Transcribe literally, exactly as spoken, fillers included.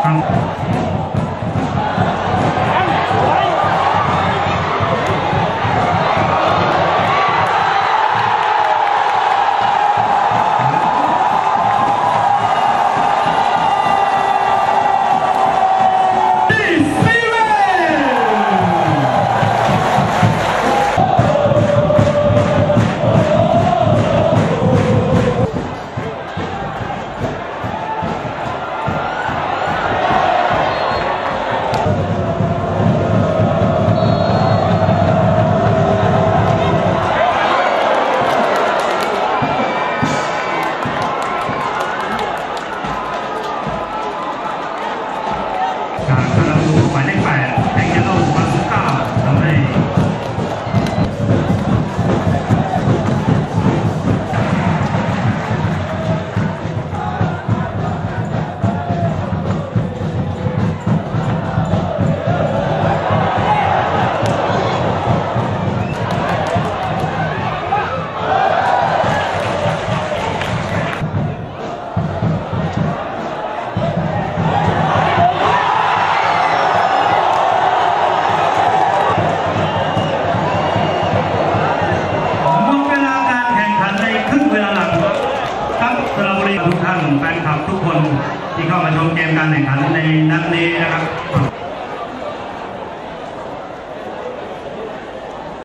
การกำลังดูหมายเลขแปดแองเจโลบาสุก้าทำให้ทุกท่านแฟนคลับทุกคนที่เข้ามาชมเกมการแข่งขันในนัดนี้นะครับ